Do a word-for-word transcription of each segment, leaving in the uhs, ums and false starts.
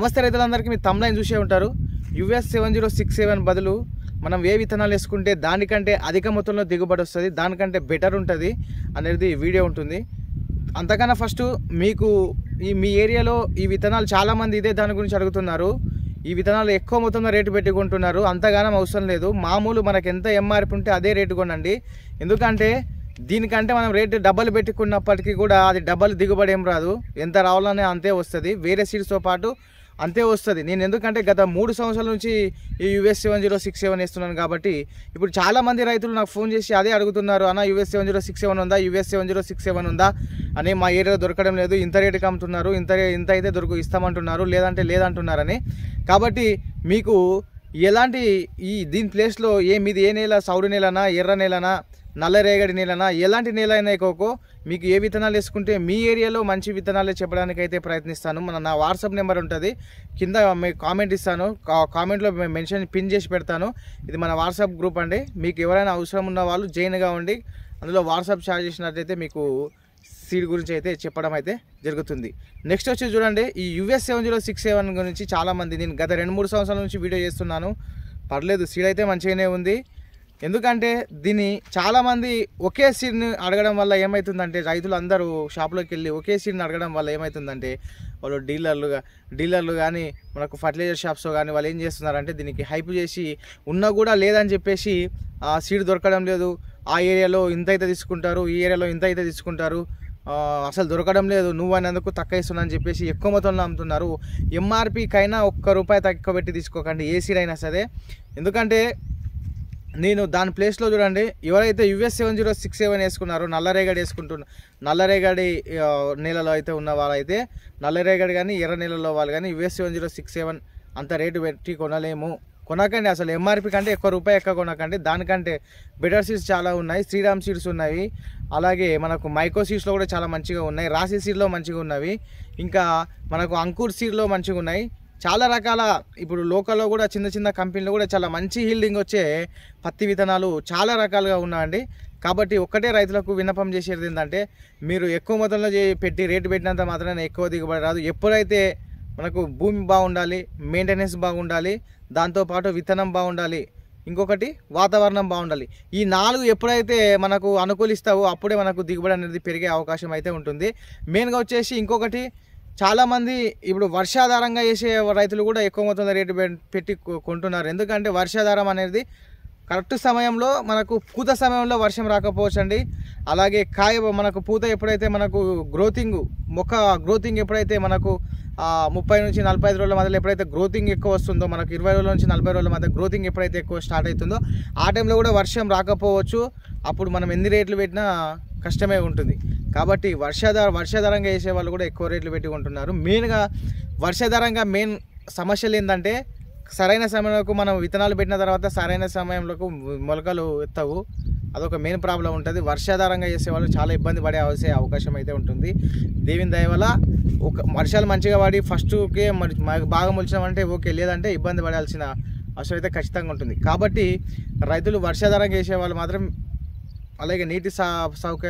నమస్తే రైతులందరికీ, మీ తమ్లైన్ చూసే ఉంటారు. US seven zero six seven బదులు మనం ఏ విత్తనాలు వేసుకుంటే దానికంటే అధిక మొత్తంలో దిగుబడి వస్తుంది, దానికంటే బెటర్ ఉంటుంది అనేది వీడియో ఉంటుంది. అంతకన్నా ఫస్ట్ మీకు ఈ మీ ఏరియాలో ఈ విత్తనాలు చాలామంది ఇదే దాని గురించి అడుగుతున్నారు. ఈ విత్తనాలు ఎక్కువ మొత్తంలో రేటు పెట్టి కొంటున్నారు. అంతగానం అవసరం లేదు, మామూలు మనకు ఎంత ఎంఆర్పి ఉంటే అదే రేటు కొనండి. ఎందుకంటే దీనికంటే మనం రేటు డబ్బలు పెట్టుకున్నప్పటికీ కూడా అది డబ్బలు దిగుబడి ఏం రాదు, ఎంత రావాలనే అంతే వస్తుంది. వేరే సీడ్స్తో పాటు అంతే వస్తుంది. నేను ఎందుకంటే గత మూడు సంవత్సరాల నుంచి ఈ US seven zero six seven వేస్తున్నాను కాబట్టి ఇప్పుడు చాలామంది రైతులు నాకు ఫోన్ చేసి అదే అడుగుతున్నారు, అన్న US seven zero six seven ఉందా, US seven zero six seven ఉందా అని. మా ఏరియాలో దొరకడం లేదు, ఇంత రేటుకి అమ్ముతున్నారు, ఇంత ఇంత అయితే దొరకు ఇస్తామంటున్నారు, లేదంటే లేదంటున్నారని. కాబట్టి మీకు ఎలాంటి ఈ దీని ప్లేస్లో ఏ మీది ఏ నేల, సౌడు నేలనా, ఎర్ర నేలనా, నల్లరేగడి నేలనా, ఎలాంటి నేల అయినా కోకో మీకు ఏ విత్తనాలు వేసుకుంటే మీ ఏరియాలో మంచి విత్తనాలే చెప్పడానికి అయితే ప్రయత్నిస్తాను. మన నా వాట్సాప్ నెంబర్ ఉంటుంది, కింద మీకు కామెంట్ ఇస్తాను, కామెంట్లో మెన్షన్ పిన్ చేసి పెడతాను. ఇది మన వాట్సాప్ గ్రూప్ అండి. మీకు ఎవరైనా అవసరం ఉన్న వాళ్ళు జైన్గా ఉండి అందులో వాట్సాప్ చార్జ్ చేసినట్లయితే మీకు సీడ్ గురించి అయితే చెప్పడం అయితే జరుగుతుంది. నెక్స్ట్ వచ్చి చూడండి, ఈ US seven zero six seven గురించి చాలామంది, నేను గత రెండు మూడు సంవత్సరాల నుంచి వీడియో చేస్తున్నాను, పర్లేదు సీడ్ అయితే మంచిగానే ఉంది. ఎందుకంటే దీన్ని చాలామంది ఒకే సీడ్ని అడగడం వల్ల ఏమవుతుందంటే, రైతులు అందరూ షాప్లోకి వెళ్ళి ఒకే సీడ్ని అడగడం వల్ల ఏమవుతుందంటే వాళ్ళు డీలర్లుగా డీలర్లు కానీ మనకు ఫర్టిలైజర్ షాప్స్ కానీ వాళ్ళు ఏం చేస్తున్నారంటే దీనికి హైప్ చేసి ఉన్నా కూడా లేదని చెప్పేసి ఆ సీడ్ దొరకడం లేదు, ఆ ఏరియాలో ఇంత అయితే తీసుకుంటారు, ఈ ఏరియాలో ఇంత అయితే తీసుకుంటారు, అసలు దొరకడం లేదు, నువ్వు అనేందుకు తక్కువ ఇస్తున్నా అని చెప్పేసి ఎక్కువ మొత్తంలో అమ్ముతున్నారు. ఎంఆర్పికైనా ఒక్క రూపాయి తక్కువ పెట్టి తీసుకోకండి ఏ సీడ్ అయినా సరే. ఎందుకంటే నేను దాని ప్లేస్లో చూడండి, ఎవరైతే US seven zero six seven వేసుకున్నారో నల్లరేగడి వేసుకుంటున్న నల్లరేగడి నేలలో అయితే ఉన్న వాళ్ళైతే నల్లరేగడి కానీ ఎర్ర నేలలో వాళ్ళు కానీ US seven zero six seven అంత రేటు పెట్టి కొనలేము, కొనకండి. అసలు ఎంఆర్పి కంటే ఎక్కువ రూపాయి ఎక్కువ కొనకండి. దానికంటే బెటర్ సీడ్స్ చాలా ఉన్నాయి, శ్రీరామ్ సీడ్స్ ఉన్నాయి, అలాగే మనకు మైకో సీడ్స్లో కూడా చాలా మంచిగా ఉన్నాయి, రాశి సీడ్లో మంచిగా ఉన్నవి, ఇంకా మనకు అంకుర్ సీడ్లో మంచిగా ఉన్నాయి. చాలా రకాల ఇప్పుడు లోకల్లో కూడా చిన్న చిన్న కంపెనీలు కూడా చాలా మంచి హీల్డింగ్ వచ్చే పత్తి విత్తనాలు చాలా రకాలుగా ఉన్నాయండి. కాబట్టి ఒక్కటే రైతులకు విన్నపం చేసేది ఏంటంటే, మీరు ఎక్కువ మొత్తంలో పెట్టి రేటు పెట్టినంత మాత్రాన ఎక్కువ దిగుబడి రాదు. ఎప్పుడైతే మనకు భూమి బాగుండాలి, మెయింటెనెన్స్ బాగుండాలి, దాంతోపాటు విత్తనం బాగుండాలి, ఇంకొకటి వాతావరణం బాగుండాలి. ఈ నాలుగు ఎప్పుడైతే మనకు అనుకూలిస్తావో అప్పుడే మనకు దిగుబడి అనేది పెరిగే అవకాశం అయితే ఉంటుంది. మెయిన్గా వచ్చేసి ఇంకొకటి, చాలామంది ఇప్పుడు వర్షాధారంగా వేసే రైతులు కూడా ఎక్కువ మొత్తంలో రేటు పెట్టి కొంటున్నారు. ఎందుకంటే వర్షాధారం అనేది కరెక్ట్ సమయంలో మనకు పూత సమయంలో వర్షం రాకపోవచ్చు అండి. అలాగే కాయ మనకు పూత ఎప్పుడైతే మనకు గ్రోతింగ్ మొక్క గ్రోతింగ్ ఎప్పుడైతే మనకు ముప్పై నుంచి నలభై ఐదు రోజుల మధ్యలో ఎప్పుడైతే గ్రోతింగ్ ఎక్కువ వస్తుందో, మనకు ఇరవై రోజుల నుంచి నలభై రోజుల మధ్య గ్రోతింగ్ ఎప్పుడైతే ఎక్కువ స్టార్ట్ అవుతుందో ఆ టైంలో కూడా వర్షం రాకపోవచ్చు. అప్పుడు మనం ఎన్ని రేట్లు పెట్టినా కష్టమే ఉంటుంది. కాబట్టి వర్షాధార వర్షాధారంగా వేసే వాళ్ళు కూడా ఎక్కువ రేట్లు పెట్టి కొంటున్నారు. మెయిన్గా వర్షాధారంగా మెయిన్ సమస్యలు ఏంటంటే, సరైన సమయంలో మనం విత్తనాలు పెట్టిన తర్వాత సరైన సమయంలో మొలకలు ఎత్తవు, అదొక మెయిన్ ప్రాబ్లం ఉంటుంది. వర్షాధారంగా చేసేవాళ్ళు చాలా ఇబ్బంది పడే అవసే అవకాశం అయితే ఉంటుంది. దేవుని దయ వల్ల ఒక వర్షాలు మంచిగా పడి ఫస్ట్కే మరి బాగా మొలిచినామంటే ఓకే, లేదంటే ఇబ్బంది పడాల్సిన అవసరం అయితే ఖచ్చితంగా ఉంటుంది. కాబట్టి రైతులు వర్షాధారంగా వేసేవాళ్ళు మాత్రం, అలాగే నీటి సౌక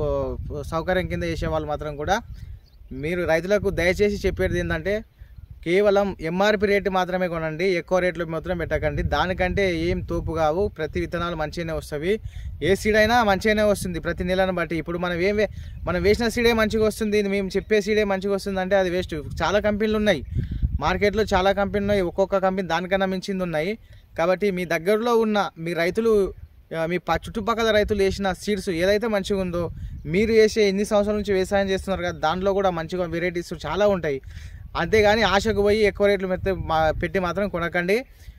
సౌకర్యం కింద చేసేవాళ్ళు మాత్రం కూడా మీరు రైతులకు దయచేసి చెప్పేది ఏంటంటే, కేవలం ఎంఆర్పి రేటు మాత్రమే కొనండి, ఎక్కువ రేట్లు మాత్రం పెట్టకండి. దానికంటే ఏం తోపు కావు, ప్రతి విత్తనాలు మంచిగానే వస్తాయి. ఏ సీడ్ అయినా మంచిగానే వస్తుంది ప్రతి నెలను బట్టి. ఇప్పుడు మనం ఏం మనం వేసిన సీడే మంచిగా వస్తుంది, మేము చెప్పే సీడే మంచిగా వస్తుంది అంటే అది వేస్ట్. చాలా కంపెనీలు ఉన్నాయి మార్కెట్లో, చాలా కంపెనీలు ఉన్నాయి, ఒక్కొక్క కంపెనీ దానికన్నా మించింది ఉన్నాయి. కాబట్టి మీ దగ్గరలో ఉన్న మీ రైతులు, మీ చుట్టుపక్కల రైతులు వేసిన సీడ్స్ ఏదైతే మంచిగా ఉందో, మీరు వేసే ఎన్ని సంవత్సరాల నుంచి వ్యవసాయం చేస్తున్నారు కదా దాంట్లో కూడా మంచిగా వెరైటీస్ చాలా ఉంటాయి. అంతేగాని ఆశకు పోయి ఎక్కువ రేట్లు మెత్త పెట్టి మాత్రం కొనకండి.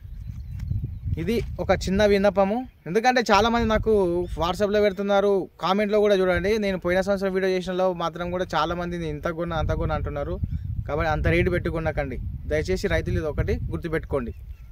ఇది ఒక చిన్న విన్నపము. ఎందుకంటే చాలామంది నాకు వాట్సాప్లో పెడుతున్నారు, కామెంట్లో కూడా చూడండి, నేను పోయిన సంవత్సరం వీడియో చేసినలో మాత్రం కూడా చాలామంది ఇంత కొన్న అంత కొన్న అంటున్నారు. కాబట్టి అంత రేటు పెట్టుకున్నకండి దయచేసి రైతులు, ఇది ఒకటి గుర్తుపెట్టుకోండి.